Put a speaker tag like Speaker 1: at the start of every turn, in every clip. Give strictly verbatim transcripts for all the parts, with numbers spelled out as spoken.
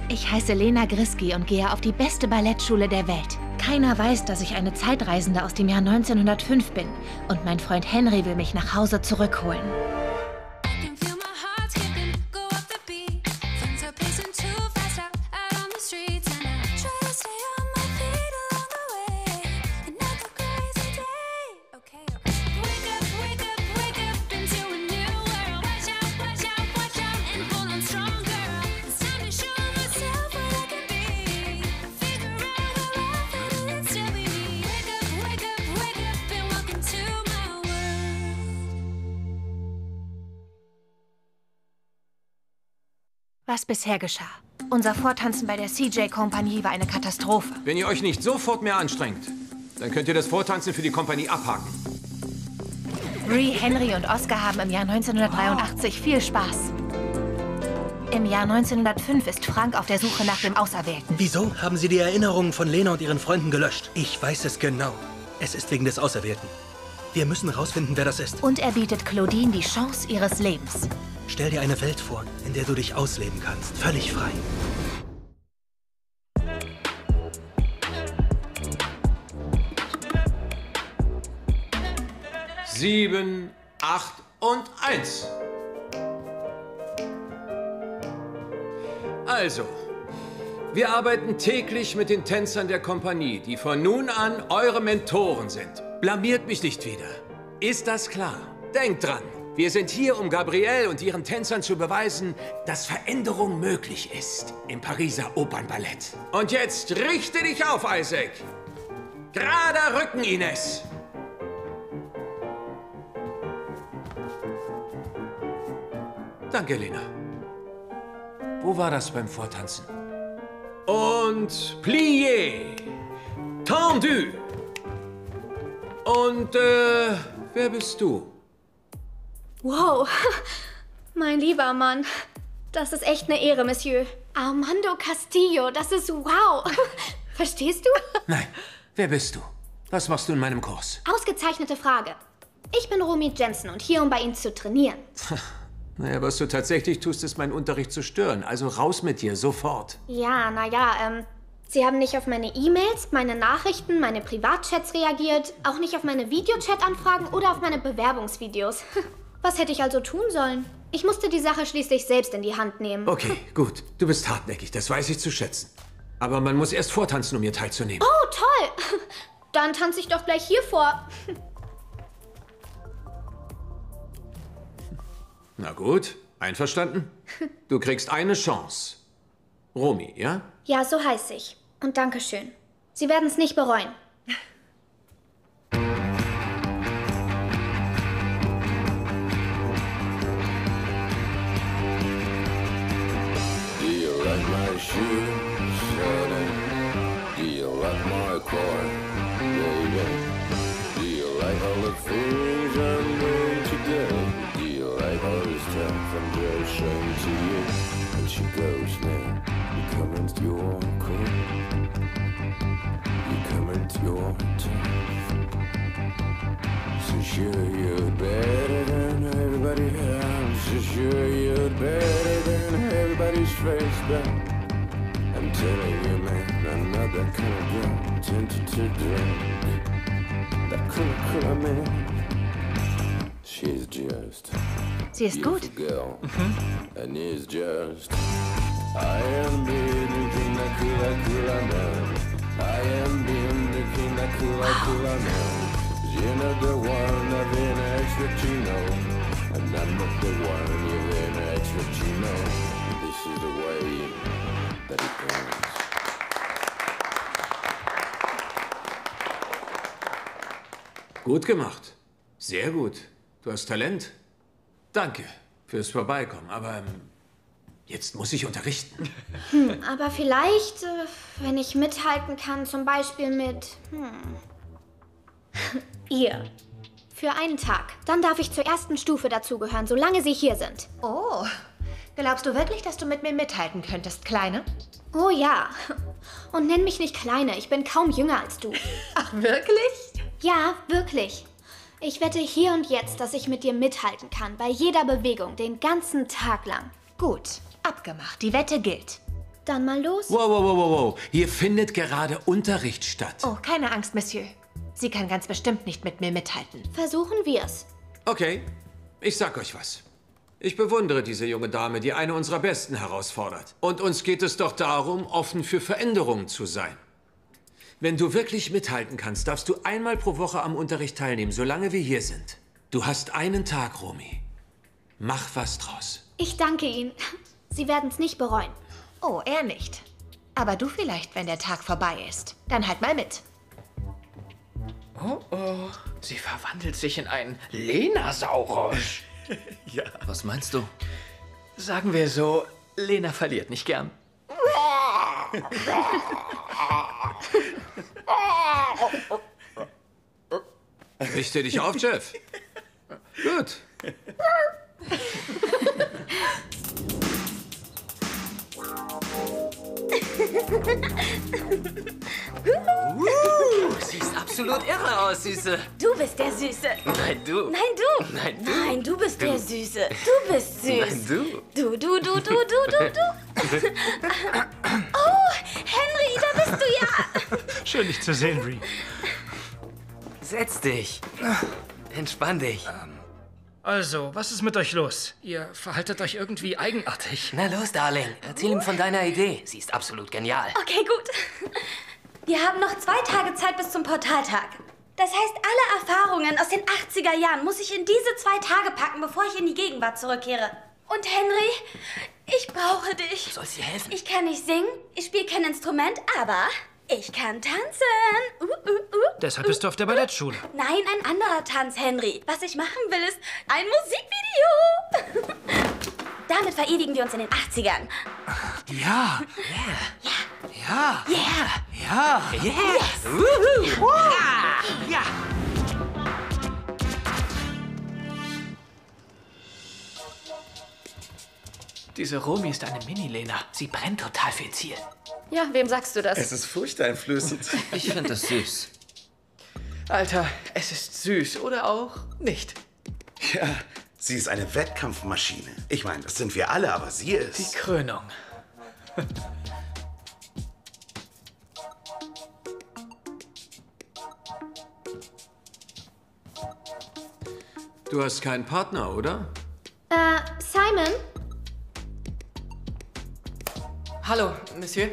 Speaker 1: Ich heiße Lena Griski und gehe auf die beste Ballettschule der Welt. Keiner weiß, dass ich eine Zeitreisende aus dem Jahr neunzehnhundertfünf bin. Und mein Freund Henry will mich nach Hause zurückholen. Was bisher geschah. Unser Vortanzen bei der C J-Kompanie war eine Katastrophe.
Speaker 2: Wenn ihr euch nicht sofort mehr anstrengt, dann könnt ihr das Vortanzen für die Kompanie abhaken.
Speaker 1: Bree, Henry und Oscar haben im Jahr neunzehnhundertdreiundachtzig viel Spaß. Im Jahr neunzehnhundertfünf ist Frank auf der Suche nach dem Auserwählten.
Speaker 3: Wieso haben Sie die Erinnerungen von Lena und ihren Freunden gelöscht? Ich weiß es genau. Es ist wegen des Auserwählten. Wir müssen rausfinden, wer das ist.
Speaker 1: Und er bietet Claudine die Chance ihres Lebens.
Speaker 3: Stell dir eine Welt vor, in der du dich ausleben kannst. Völlig frei.
Speaker 2: Sieben, acht und eins. Also, wir arbeiten täglich mit den Tänzern der Kompanie, die von nun an eure Mentoren sind. Blamiert mich nicht wieder. Ist das klar? Denkt dran. Wir sind hier, um Gabrielle und ihren Tänzern zu beweisen, dass Veränderung möglich ist im Pariser Opernballett. Und jetzt richte dich auf, Isaac. Gerader Rücken, Ines. Danke, Lena. Wo war das beim Vortanzen? Und plié. Tendu. Und, äh, wer bist du?
Speaker 4: Wow, mein lieber Mann. Das ist echt eine Ehre, Monsieur. Armando Castillo, das ist wow. Verstehst du?
Speaker 2: Nein, wer bist du? Was machst du in meinem Kurs?
Speaker 4: Ausgezeichnete Frage. Ich bin Romy Jensen und hier, um bei Ihnen zu trainieren.
Speaker 2: Naja, was du tatsächlich tust, ist meinen Unterricht zu stören. Also raus mit dir, sofort.
Speaker 4: Ja, naja, ähm, Sie haben nicht auf meine E-Mails, meine Nachrichten, meine Privatchats reagiert, auch nicht auf meine Videochat-Anfragen oder auf meine Bewerbungsvideos. Was hätte ich also tun sollen? Ich musste die Sache schließlich selbst in die Hand nehmen.
Speaker 2: Okay, gut. Du bist hartnäckig, das weiß ich zu schätzen. Aber man muss erst vortanzen, um hier teilzunehmen.
Speaker 4: Oh, toll! Dann tanze ich doch gleich hier vor.
Speaker 2: Na gut, einverstanden? Du kriegst eine Chance. Romy, ja?
Speaker 4: Ja, so heiß ich. Und Dankeschön. Sie werden es nicht bereuen.
Speaker 5: Sure you're better than everybody else. Sure you're better than everybody's face, but I'm telling you, man, I'm not that kind of girl. Tempted to drink that cool, cool man. She's just
Speaker 1: Sie ist gut.
Speaker 5: Girl, mhm. And is just I am being the cool, cool man. I am being the king, the cool, cool man. You're not the one of an extra chino, and I'm not the one you've an extra chino. This is the way that it goes.
Speaker 2: Gut gemacht. Sehr gut. Du hast Talent. Danke fürs Vorbeikommen, aber ähm, jetzt muss ich unterrichten.
Speaker 4: Hm, aber vielleicht, äh, wenn ich mithalten kann, zum Beispiel mit... Hm. Ihr. Für einen Tag. Dann darf ich zur ersten Stufe dazugehören, solange Sie hier sind.
Speaker 1: Oh, glaubst du wirklich, dass du mit mir mithalten könntest, Kleine?
Speaker 4: Oh ja. Und nenn mich nicht Kleine, ich bin kaum jünger als du.
Speaker 1: Ach, wirklich?
Speaker 4: Ja, wirklich. Ich wette hier und jetzt, dass ich mit dir mithalten kann, bei jeder Bewegung, den ganzen Tag lang.
Speaker 1: Gut, abgemacht. Die Wette gilt.
Speaker 4: Dann mal los.
Speaker 2: Wow, wow, wow, wow, wow. Hier findet gerade Unterricht statt.
Speaker 1: Oh, keine Angst, Monsieur. Sie kann ganz bestimmt nicht mit mir mithalten.
Speaker 4: Versuchen wir's.
Speaker 2: Okay, ich sag euch was. Ich bewundere diese junge Dame, die eine unserer Besten herausfordert. Und uns geht es doch darum, offen für Veränderungen zu sein. Wenn du wirklich mithalten kannst, darfst du einmal pro Woche am Unterricht teilnehmen, solange wir hier sind. Du hast einen Tag, Romy. Mach was draus.
Speaker 4: Ich danke Ihnen. Sie werden's nicht bereuen.
Speaker 1: Oh, er nicht. Aber du vielleicht, wenn der Tag vorbei ist. Dann halt mal mit.
Speaker 6: Oh, oh. Sie verwandelt sich in einen Lenasaurus.
Speaker 3: Ja.
Speaker 7: Was meinst du?
Speaker 6: Sagen wir so, Lena verliert nicht gern.
Speaker 2: Richte dich auf, Jeff. Gut.
Speaker 7: Uh, siehst absolut irre aus, Süße.
Speaker 8: Du bist der Süße.
Speaker 7: Nein, du.
Speaker 8: Nein, du.
Speaker 7: Nein, du.
Speaker 8: Nein, du bist der Süße. Du bist süß.
Speaker 7: Nein, du.
Speaker 8: Du, du, du, du, du, du, du. Oh, Henry, da bist du ja.
Speaker 3: Schön, dich zu sehen, Bree.
Speaker 7: Setz dich. Entspann dich.
Speaker 3: Also, was ist mit euch los? Ihr verhaltet euch irgendwie eigenartig.
Speaker 7: Na los, Darling. Erzähl ihm von deiner Idee. Sie ist absolut genial.
Speaker 8: Okay, gut. Wir haben noch zwei Tage Zeit bis zum Portaltag. Das heißt, alle Erfahrungen aus den achtziger Jahren muss ich in diese zwei Tage packen, bevor ich in die Gegenwart zurückkehre. Und Henry, ich brauche dich.
Speaker 7: Du sollst dir helfen.
Speaker 8: Ich kann nicht singen, ich spiele kein Instrument, aber ich kann tanzen. Uh, uh, uh,
Speaker 3: Deshalb bist du auf der Ballettschule.
Speaker 8: Nein, ein anderer Tanz, Henry. Was ich machen will, ist ein Musikvideo. Damit verewigen wir uns in den achtzigern.
Speaker 3: Ja.
Speaker 7: Yeah.
Speaker 3: Ja.
Speaker 8: Yeah.
Speaker 3: Ja.
Speaker 7: Yes. Woohoo. Ja.
Speaker 3: Ja.
Speaker 6: Diese Romy ist eine Mini-Lena. Sie brennt total viel Ziel.
Speaker 8: Ja, wem sagst du das?
Speaker 9: Es ist furchteinflößend.
Speaker 7: Ich finde das süß.
Speaker 6: Alter, es ist süß oder auch nicht.
Speaker 9: Ja, sie ist eine Wettkampfmaschine. Ich meine, das sind wir alle, aber sie
Speaker 6: Die
Speaker 9: ist...
Speaker 6: Krönung.
Speaker 2: Du hast keinen Partner, oder?
Speaker 4: Äh, Simon?
Speaker 10: Hallo, Monsieur.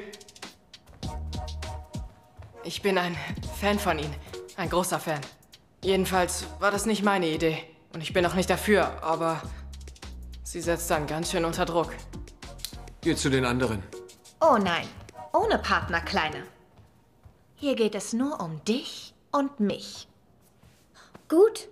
Speaker 10: Ich bin ein Fan von Ihnen. Ein großer Fan. Jedenfalls war das nicht meine Idee. Und ich bin auch nicht dafür, aber sie setzt dann ganz schön unter Druck.
Speaker 2: Geh zu den anderen.
Speaker 1: Oh nein, ohne Partner, Kleine. Hier geht es nur um dich und mich.
Speaker 4: Gut.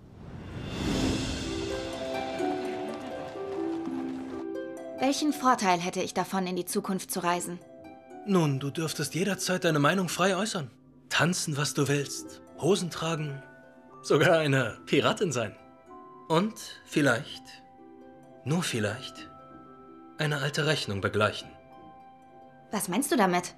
Speaker 11: Welchen Vorteil hätte ich davon, in die Zukunft zu reisen?
Speaker 3: Nun, du dürftest jederzeit deine Meinung frei äußern. Tanzen, was du willst. Hosen tragen. Sogar eine Piratin sein. Und vielleicht, nur vielleicht, eine alte Rechnung begleichen.
Speaker 11: Was meinst du damit?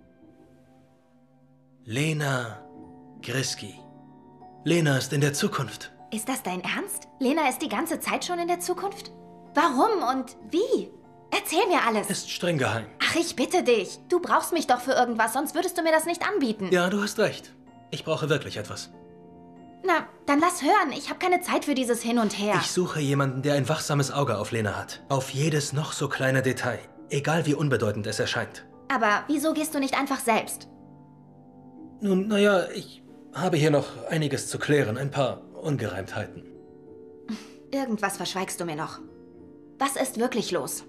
Speaker 3: Lena Grisky. Lena ist in der Zukunft.
Speaker 11: Ist das dein Ernst? Lena ist die ganze Zeit schon in der Zukunft? Warum und wie? Erzähl mir alles.
Speaker 3: Ist streng geheim.
Speaker 11: Ach, ich bitte dich. Du brauchst mich doch für irgendwas, sonst würdest du mir das nicht anbieten.
Speaker 3: Ja, du hast recht. Ich brauche wirklich etwas.
Speaker 11: Na, dann lass hören. Ich habe keine Zeit für dieses Hin und Her.
Speaker 3: Ich suche jemanden, der ein wachsames Auge auf Lena hat. Auf jedes noch so kleine Detail. Egal wie unbedeutend es erscheint.
Speaker 11: Aber wieso gehst du nicht einfach selbst?
Speaker 3: Nun, naja, ich habe hier noch einiges zu klären. Ein paar Ungereimtheiten.
Speaker 11: Irgendwas verschweigst du mir noch. Was ist wirklich los?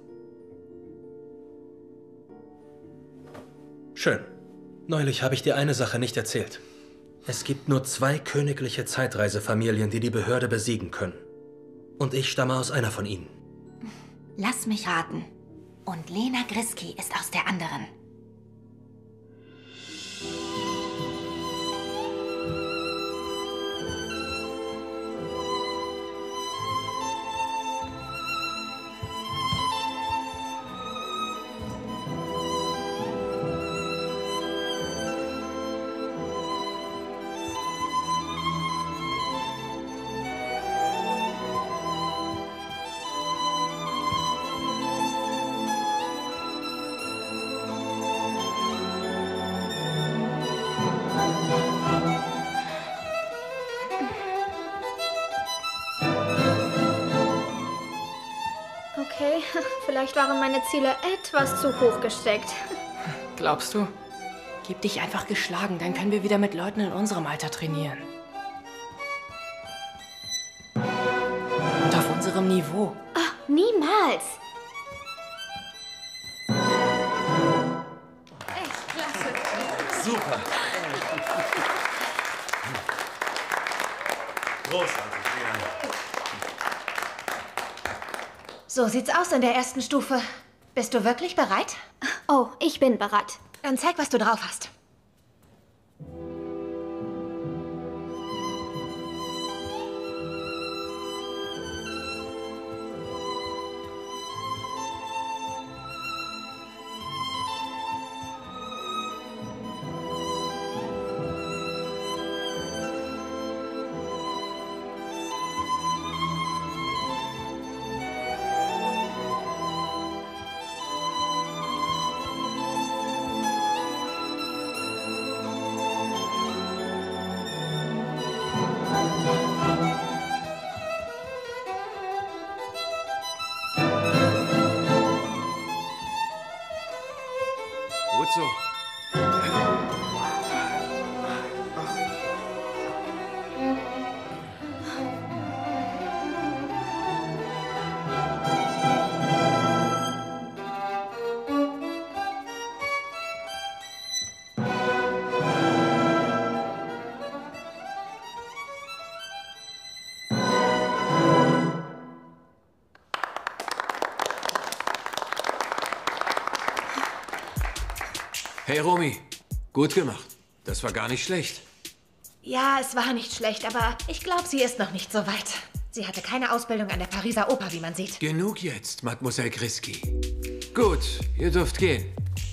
Speaker 3: Schön. Neulich habe ich dir eine Sache nicht erzählt. Es gibt nur zwei königliche Zeitreisefamilien, die die Behörde besiegen können. Und ich stamme aus einer von ihnen.
Speaker 11: Lass mich raten. Und Lena Grisky ist aus der anderen.
Speaker 4: Vielleicht waren meine Ziele etwas zu hoch gesteckt.
Speaker 10: Glaubst du? Gib dich einfach geschlagen, dann können wir wieder mit Leuten in unserem Alter trainieren. Und auf unserem Niveau.
Speaker 4: Ach, niemals.
Speaker 1: Echt klasse.
Speaker 9: Super. Großartig, ja.
Speaker 1: So sieht's aus in der ersten Stufe. Bist du wirklich bereit?
Speaker 4: Oh, ich bin bereit.
Speaker 1: Dann zeig, was du drauf hast.
Speaker 2: Gut so. Hey Romy, gut gemacht. Das war gar nicht schlecht.
Speaker 1: Ja, es war nicht schlecht, aber ich glaube, sie ist noch nicht so weit. Sie hatte keine Ausbildung an der Pariser Oper, wie man sieht.
Speaker 2: Genug jetzt, Mademoiselle Grisky. Gut, ihr dürft gehen.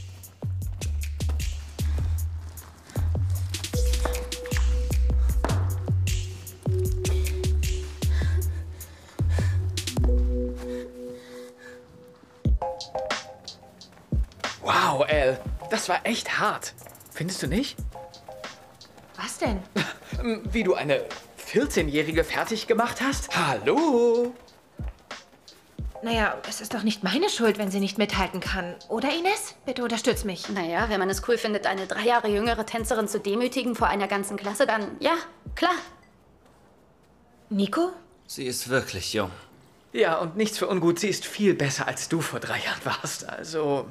Speaker 6: Wow, Elle, das war echt hart. Findest du nicht?
Speaker 1: Was denn?
Speaker 6: Wie du eine vierzehnjährige fertig gemacht hast? Hallo?
Speaker 1: Naja, es ist doch nicht meine Schuld, wenn sie nicht mithalten kann. Oder, Ines? Bitte unterstütz mich.
Speaker 12: Naja, wenn man es cool findet, eine drei Jahre jüngere Tänzerin zu demütigen vor einer ganzen Klasse, dann ja, klar.
Speaker 1: Nico?
Speaker 13: Sie ist wirklich jung.
Speaker 6: Ja, und nichts für ungut, sie ist viel besser, als du vor drei Jahren warst. Also...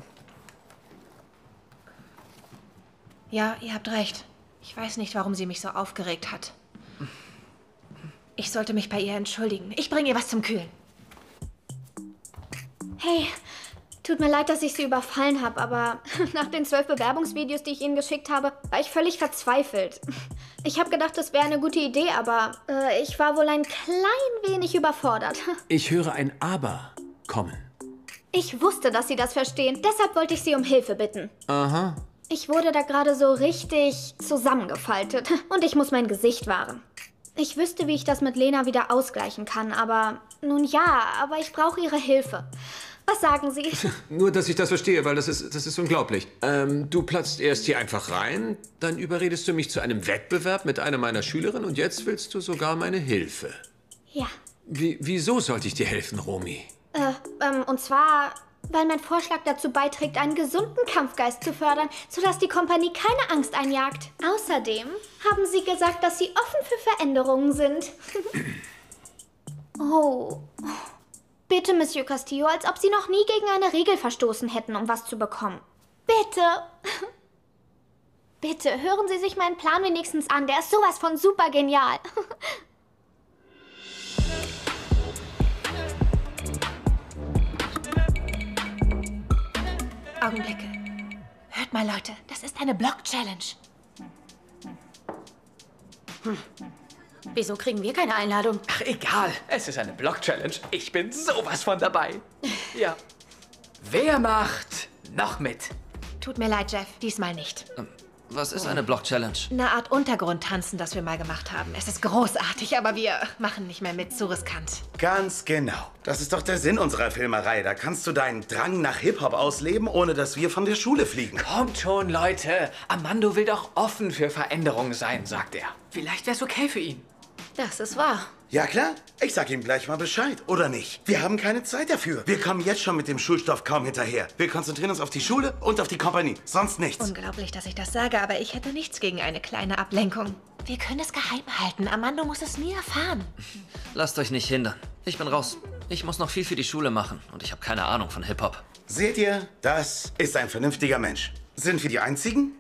Speaker 1: Ja, ihr habt recht. Ich weiß nicht, warum sie mich so aufgeregt hat. Ich sollte mich bei ihr entschuldigen. Ich bringe ihr was zum Kühlen.
Speaker 4: Hey, tut mir leid, dass ich Sie überfallen habe, aber nach den zwölf Bewerbungsvideos, die ich Ihnen geschickt habe, war ich völlig verzweifelt. Ich habe gedacht, das wäre eine gute Idee, aber äh, ich war wohl ein klein wenig überfordert.
Speaker 2: Ich höre ein Aber kommen.
Speaker 4: Ich wusste, dass Sie das verstehen, deshalb wollte ich Sie um Hilfe bitten.
Speaker 2: Aha.
Speaker 4: Ich wurde da gerade so richtig zusammengefaltet und ich muss mein Gesicht wahren. Ich wüsste, wie ich das mit Lena wieder ausgleichen kann, aber nun ja, aber ich brauche Ihre Hilfe. Was sagen Sie?
Speaker 2: Nur, dass ich das verstehe, weil das ist, das ist unglaublich. Ähm, du platzt erst hier einfach rein, dann überredest du mich zu einem Wettbewerb mit einer meiner Schülerinnen und jetzt willst du sogar meine Hilfe.
Speaker 4: Ja.
Speaker 2: Wie, wieso sollte ich dir helfen, Romy?
Speaker 4: Äh, ähm, und zwar... weil mein Vorschlag dazu beiträgt, einen gesunden Kampfgeist zu fördern, sodass die Kompanie keine Angst einjagt. Außerdem haben Sie gesagt, dass Sie offen für Veränderungen sind. Oh. Bitte, Monsieur Castillo, als ob Sie noch nie gegen eine Regel verstoßen hätten, um was zu bekommen. Bitte. Bitte, hören Sie sich meinen Plan wenigstens an. Der ist sowas von super genial.
Speaker 1: Augenblicke. Hört mal, Leute, das ist eine Block-Challenge.
Speaker 12: Hm. Wieso kriegen wir keine Einladung?
Speaker 6: Ach, egal. Es ist eine Block-Challenge. Ich bin sowas von dabei. Ja. Wer macht noch mit?
Speaker 1: Tut mir leid, Jeff, diesmal nicht.
Speaker 13: Was ist eine Block-Challenge?
Speaker 1: Eine Art Untergrundtanzen, das wir mal gemacht haben. Es ist großartig, aber wir machen nicht mehr mit. Zu riskant.
Speaker 9: Ganz genau. Das ist doch der Sinn unserer Filmerei. Da kannst du deinen Drang nach Hip-Hop ausleben, ohne dass wir von der Schule fliegen.
Speaker 6: Kommt schon, Leute. Armando will doch offen für Veränderungen sein, sagt er. Vielleicht wär's okay für ihn.
Speaker 12: Das ist wahr.
Speaker 9: Ja klar, ich sag ihm gleich mal Bescheid, oder nicht? Wir haben keine Zeit dafür. Wir kommen jetzt schon mit dem Schulstoff kaum hinterher. Wir konzentrieren uns auf die Schule und auf die Kompanie, sonst nichts.
Speaker 1: Unglaublich, dass ich das sage, aber ich hätte nichts gegen eine kleine Ablenkung. Wir können es geheim halten. Armando muss es nie erfahren.
Speaker 13: Lasst euch nicht hindern. Ich bin raus. Ich muss noch viel für die Schule machen und ich habe keine Ahnung von Hip-Hop.
Speaker 9: Seht ihr, das ist ein vernünftiger Mensch. Sind wir die Einzigen?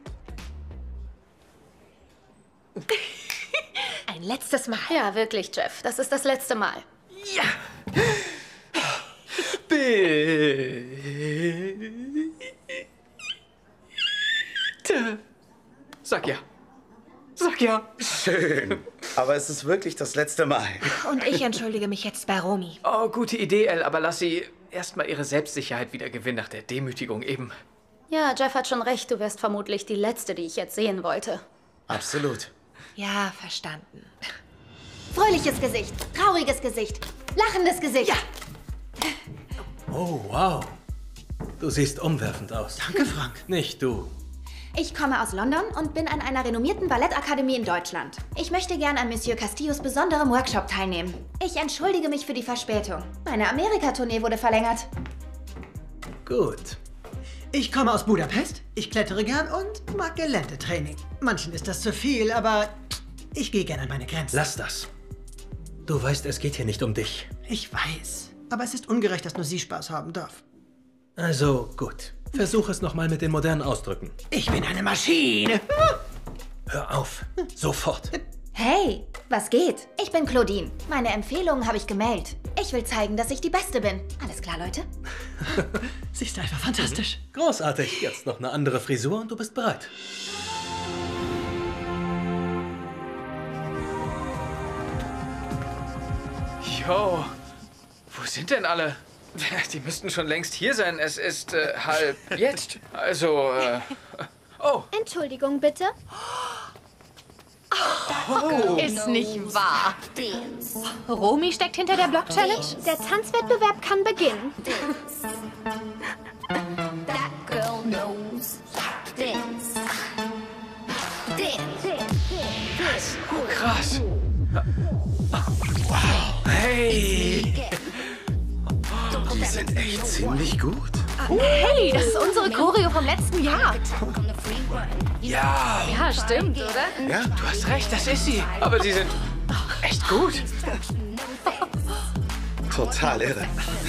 Speaker 1: Ein letztes Mal.
Speaker 12: Ja, wirklich, Jeff. Das ist das letzte Mal.
Speaker 6: Ja! Bitte! Sag ja. Sag ja.
Speaker 9: Schön. Aber es ist wirklich das letzte Mal.
Speaker 1: Und ich entschuldige mich jetzt bei Romy.
Speaker 6: Oh, gute Idee, Elle, aber lass sie erstmal ihre Selbstsicherheit wieder gewinnen nach der Demütigung eben.
Speaker 12: Ja, Jeff hat schon recht. Du wärst vermutlich die Letzte, die ich jetzt sehen wollte.
Speaker 9: Absolut.
Speaker 1: Ja, verstanden.
Speaker 11: Fröhliches Gesicht, trauriges Gesicht, lachendes Gesicht. Ja.
Speaker 3: Oh, wow. Du siehst umwerfend aus.
Speaker 14: Danke, Frank.
Speaker 3: Nicht du.
Speaker 11: Ich komme aus London und bin an einer renommierten Ballettakademie in Deutschland. Ich möchte gern an Monsieur Castillos besonderem Workshop teilnehmen. Ich entschuldige mich für die Verspätung. Meine Amerika-Tournee wurde verlängert.
Speaker 3: Gut.
Speaker 14: Ich komme aus Budapest, ich klettere gern und mag Geländetraining. Manchen ist das zu viel, aber ich gehe gern an meine Grenzen.
Speaker 3: Lass das. Du weißt, es geht hier nicht um dich.
Speaker 14: Ich weiß, aber es ist ungerecht, dass nur sie Spaß haben darf.
Speaker 3: Also, gut. Versuch es nochmal mit den modernen Ausdrücken.
Speaker 14: Ich bin eine Maschine.
Speaker 3: Hör auf. Sofort.
Speaker 11: Hey, was geht? Ich bin Claudine. Meine Empfehlungen habe ich gemeldet. Ich will zeigen, dass ich die Beste bin. Alles klar, Leute?
Speaker 14: Sie ist einfach fantastisch.
Speaker 3: Großartig. Jetzt noch eine andere Frisur und du bist bereit.
Speaker 6: Jo, wo sind denn alle? Die müssten schon längst hier sein. Es ist äh, halb jetzt. Also, äh... Oh.
Speaker 4: Entschuldigung, bitte.
Speaker 1: Oh, ist nicht wahr. Romy steckt hinter der Block-Challenge?
Speaker 4: Der Tanzwettbewerb kann beginnen.
Speaker 6: Oh, krass. Wow. Hey.
Speaker 9: Die sind echt ziemlich gut.
Speaker 1: Hey, das ist unsere Choreo vom letzten Jahr.
Speaker 6: Ja.
Speaker 12: Ja, stimmt, oder?
Speaker 9: Ja,
Speaker 6: du hast recht, das ist sie. Aber sie sind echt gut.
Speaker 9: Total irre.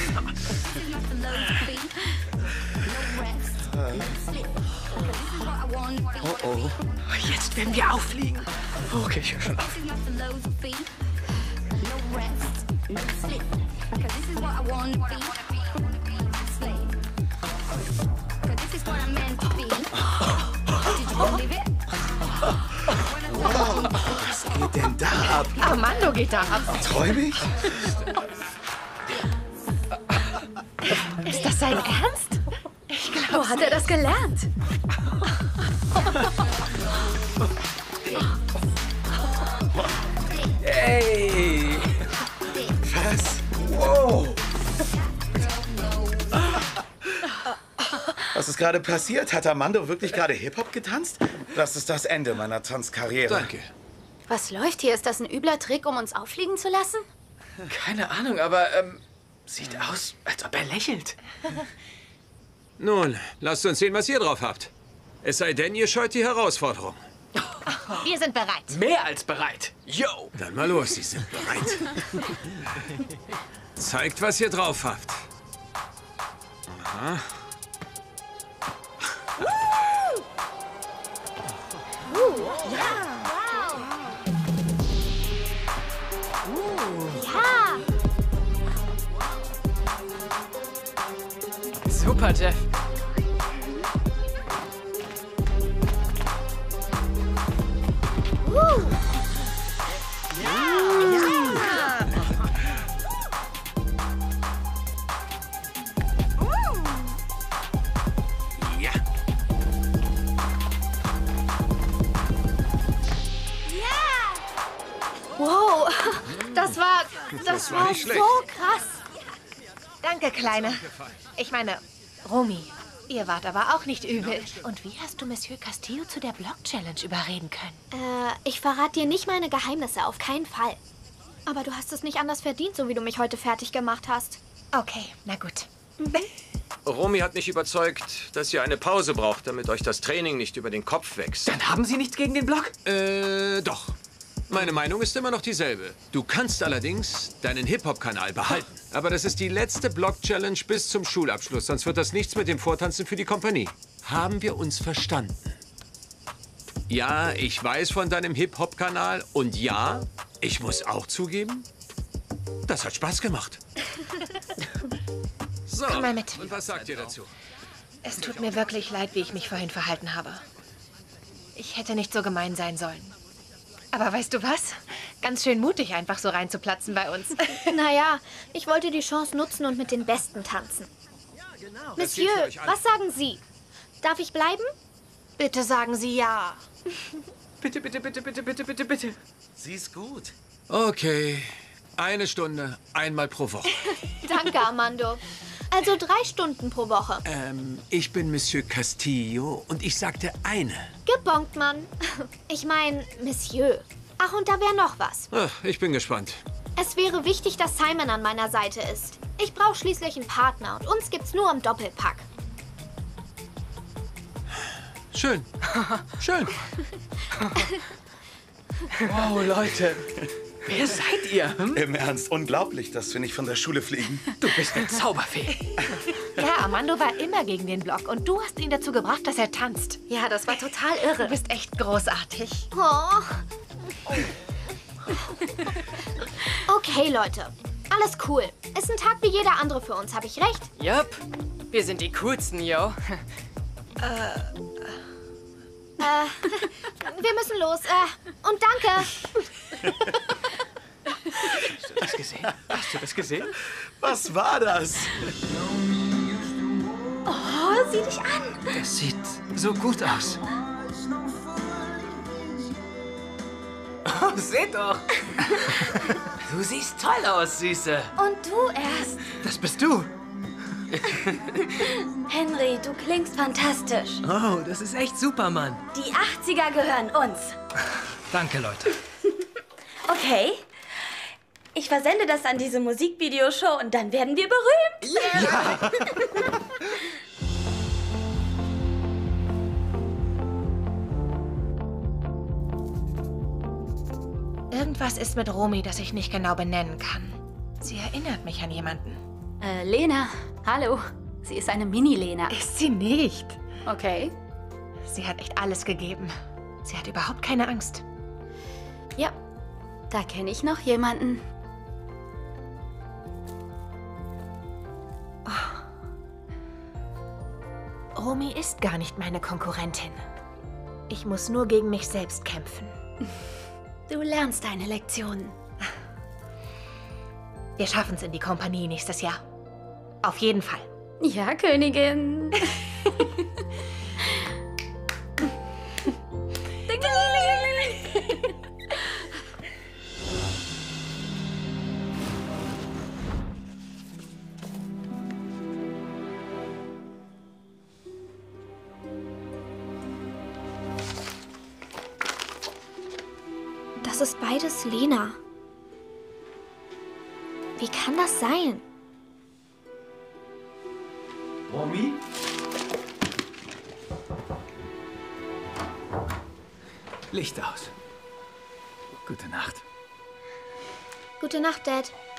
Speaker 6: Oh, oh. Jetzt werden wir auffliegen. Okay, ich höre schon auf.
Speaker 9: Wow, was geht denn da ab?
Speaker 1: Armando geht da ab.
Speaker 9: Träum ich?
Speaker 1: Ist das sein Ernst? Ich glaube,
Speaker 12: wo hat er das gelernt?
Speaker 6: Hey!
Speaker 9: Was? Wow! Was ist gerade passiert? Hat Armando wirklich gerade Hip-Hop getanzt? Das ist das Ende meiner Tanzkarriere.
Speaker 2: Danke.
Speaker 12: Was läuft hier? Ist das ein übler Trick, um uns auffliegen zu lassen?
Speaker 6: Keine Ahnung, aber ähm, sieht aus, als ob er lächelt.
Speaker 2: Nun, lasst uns sehen, was ihr drauf habt. Es sei denn, ihr scheut die Herausforderung.
Speaker 1: Wir sind bereit.
Speaker 6: Mehr als bereit. Yo!
Speaker 2: Dann mal los, Sie sind bereit. Zeigt, was ihr drauf habt. Aha.
Speaker 4: Uh, ja. Wow. Ja.
Speaker 10: Super, Jeff.
Speaker 4: Uh.
Speaker 2: Ja.
Speaker 4: Wow, das war, das,
Speaker 2: Das war
Speaker 4: war
Speaker 2: nicht
Speaker 4: so
Speaker 2: schlecht.
Speaker 4: krass.
Speaker 1: Danke, Kleine. Ich meine, Romy, ihr wart aber auch nicht übel. Und wie hast du Monsieur Castillo zu der Block-Challenge überreden können?
Speaker 4: Äh, ich verrate dir nicht meine Geheimnisse, auf keinen Fall. Aber du hast es nicht anders verdient, so wie du mich heute fertig gemacht hast.
Speaker 1: Okay, na gut.
Speaker 2: Romy hat mich überzeugt, dass ihr eine Pause braucht, damit euch das Training nicht über den Kopf wächst.
Speaker 6: Dann haben Sie nichts gegen den Block?
Speaker 2: Äh, doch. Meine Meinung ist immer noch dieselbe. Du kannst allerdings deinen Hip-Hop-Kanal behalten. Aber das ist die letzte Block-Challenge bis zum Schulabschluss, sonst wird das nichts mit dem Vortanzen für die Kompanie. Haben wir uns verstanden? Ja, ich weiß von deinem Hip-Hop-Kanal und ja, ich muss auch zugeben, das hat Spaß gemacht. So,
Speaker 1: Komm mal mit.
Speaker 2: Und was sagt ihr dazu?
Speaker 1: Es tut mir wirklich leid, wie ich mich vorhin verhalten habe. Ich hätte nicht so gemein sein sollen. Aber weißt du was? Ganz schön mutig, einfach so reinzuplatzen bei uns.
Speaker 4: Naja, ich wollte die Chance nutzen und mit den Besten tanzen. Monsieur, was sagen Sie? Darf ich bleiben?
Speaker 1: Bitte sagen Sie ja.
Speaker 6: Bitte, bitte, bitte, bitte, bitte, bitte, bitte.
Speaker 9: Sie ist gut.
Speaker 2: Okay, eine Stunde, einmal pro Woche.
Speaker 4: Danke, Armando. Also drei Stunden pro Woche.
Speaker 2: Ähm, ich bin Monsieur Castillo und ich sagte eine.
Speaker 4: Gebongt, Mann. Ich meine, Monsieur. Ach, und da wäre noch was.
Speaker 2: Ach, ich bin gespannt.
Speaker 4: Es wäre wichtig, dass Simon an meiner Seite ist. Ich brauche schließlich einen Partner und uns gibt's nur im Doppelpack.
Speaker 2: Schön. Schön.
Speaker 6: Wow, Leute. Wer seid ihr? Hm?
Speaker 9: Im Ernst, unglaublich, dass wir nicht von der Schule fliegen.
Speaker 6: Du bist eine Zauberfee.
Speaker 1: Ja, Armando war immer gegen den Block und du hast ihn dazu gebracht, dass er tanzt.
Speaker 11: Ja, das war total irre.
Speaker 1: Du bist echt großartig.
Speaker 4: Oh. Okay, Leute. Alles cool. Ist ein Tag wie jeder andere für uns, habe ich recht?
Speaker 10: Jupp. Wir sind die coolsten, yo.
Speaker 4: Äh, äh, wir müssen los. Äh, und danke.
Speaker 6: Hast du das gesehen? Hast du das gesehen?
Speaker 9: Was war das?
Speaker 8: Oh, sieh dich an.
Speaker 6: Das sieht so gut aus. Oh, seht doch.
Speaker 7: Du siehst toll aus, Süße.
Speaker 8: Und du erst.
Speaker 6: Das bist du.
Speaker 8: Henry, du klingst fantastisch.
Speaker 3: Oh, das ist echt super, Mann.
Speaker 8: Die achtziger gehören uns.
Speaker 3: Danke, Leute.
Speaker 8: Okay. Ich versende das an diese Musikvideoshow und dann werden wir berühmt.
Speaker 6: Ja.
Speaker 1: Irgendwas ist mit Romy, das ich nicht genau benennen kann. Sie erinnert mich an jemanden.
Speaker 12: Äh, Lena. Hallo. Sie ist eine Mini-Lena.
Speaker 1: Ist sie nicht.
Speaker 12: Okay.
Speaker 1: Sie hat echt alles gegeben. Sie hat überhaupt keine Angst.
Speaker 12: Ja, da kenne ich noch jemanden.
Speaker 1: Oh. Romy ist gar nicht meine Konkurrentin. Ich muss nur gegen mich selbst kämpfen.
Speaker 12: Du lernst deine Lektionen.
Speaker 1: Wir schaffen es in die Kompanie nächstes Jahr. Auf jeden Fall.
Speaker 12: Ja, Königin.
Speaker 4: Das ist beides Lena. Wie kann das sein?
Speaker 6: Romy? Licht aus. Gute Nacht.
Speaker 4: Gute Nacht, Dad.